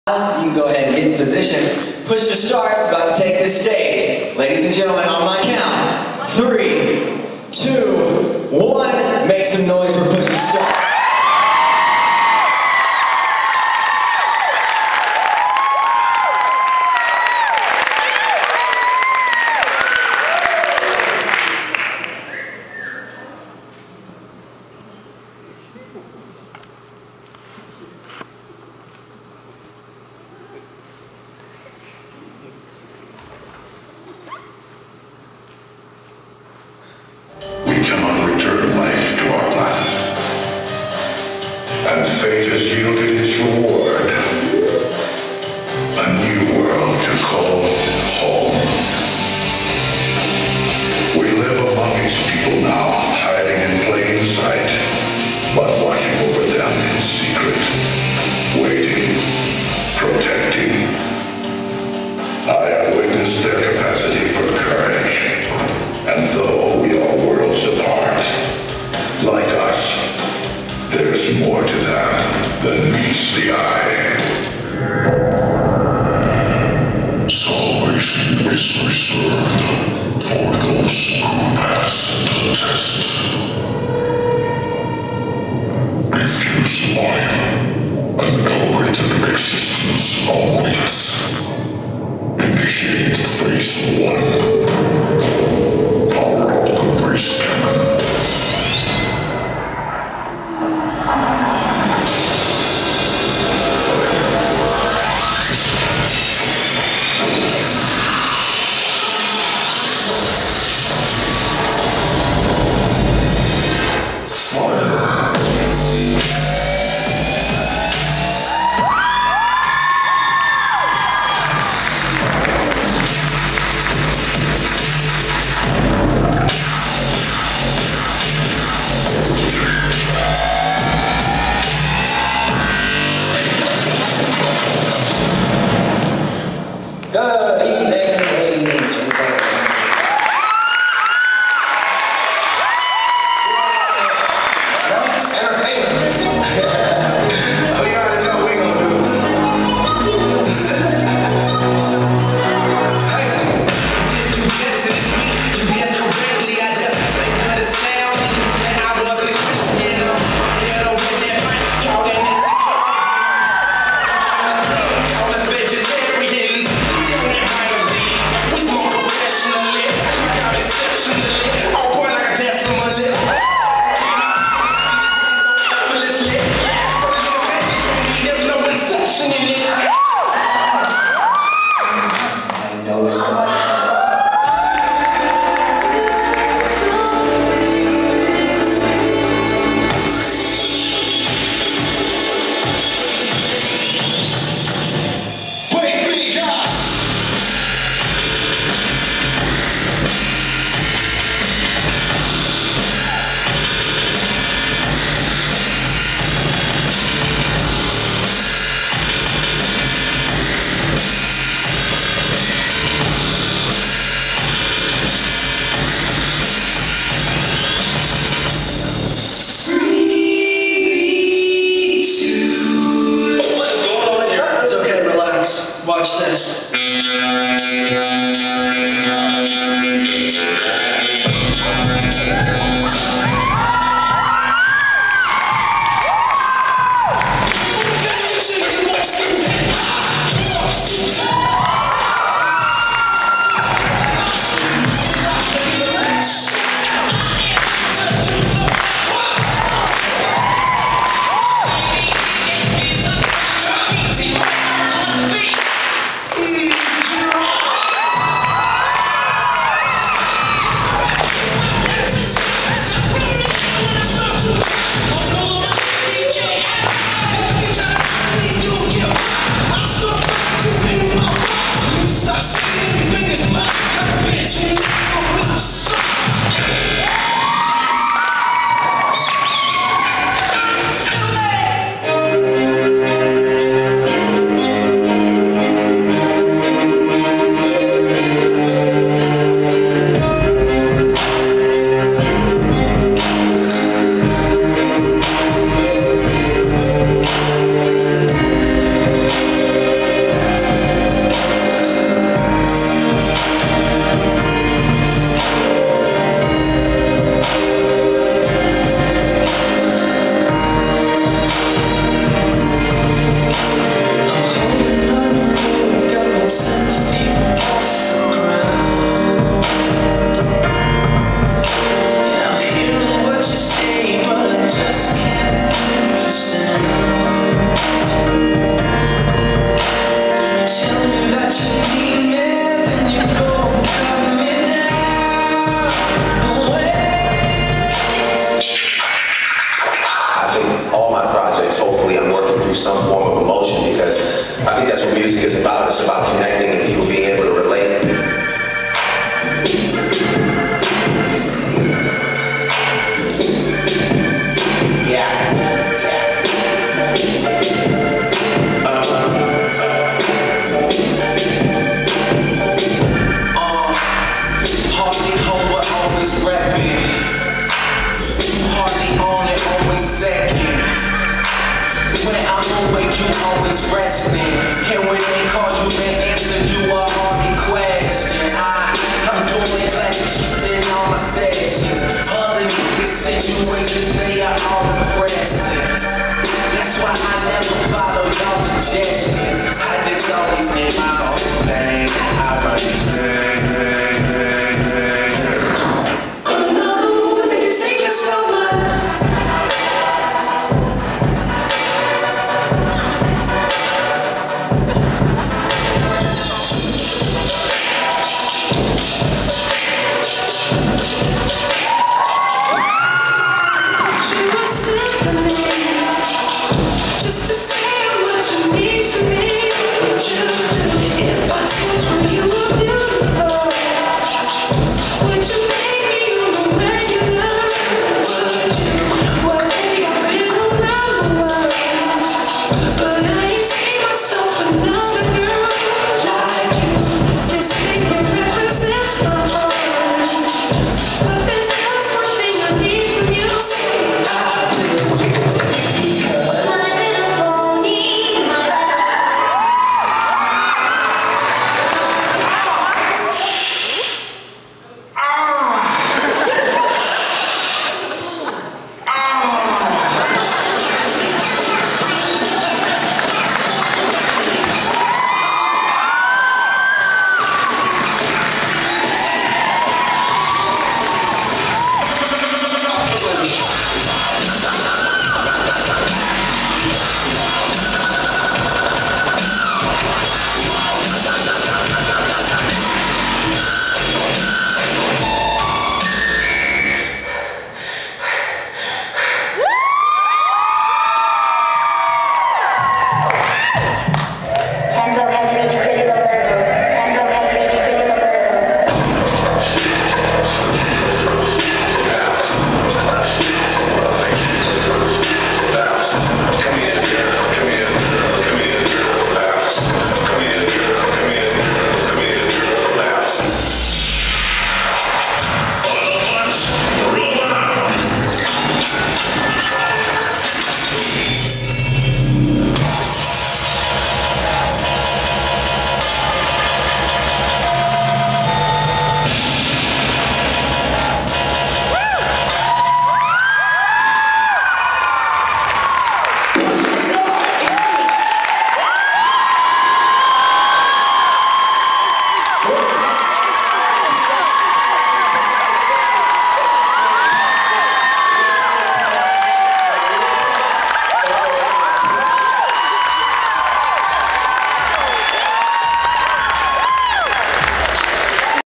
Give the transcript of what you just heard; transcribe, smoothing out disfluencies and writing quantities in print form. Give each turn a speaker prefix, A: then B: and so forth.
A: You can go ahead and get in position. Push to start is about to take this stage. Ladies and gentlemen, on my count, 3, 2, 1, make some noise for Push to Start.
B: We cannot return life to our planet, and fate has yielded its reward. A new world to call home. We live among its people now, hiding in plain sight, but watching over them in secret, waiting, protecting. I have witnessed their capacity for courage. And though we are worlds apart, like us, there's more to them than meets the eye. Salvation is reserved for those who pass the test. Refuse life, an elevated existence awaits. Initiate phase 1. Power up the brace cannon.
A: Good evening, ladies and gentlemen. Tonight's entertainment. Oh, you already know what we're gonna do. Hey.
C: You guessed it, it's me. You guessed correctly. I just think what it sounds. I wasn't a Christian. I'm here to win that fight. Y'all that nasty. Call us vegetarians. We smoke professionally. We drive exceptionally. On point like a decimalist. Effortlessly. So there's no fancy from me. There's no inception in it.
A: I know it.
C: Wait, we got.
A: What's going on here? That's okay, relax. Watch this.
D: think that's what music is about. It's about connecting and people being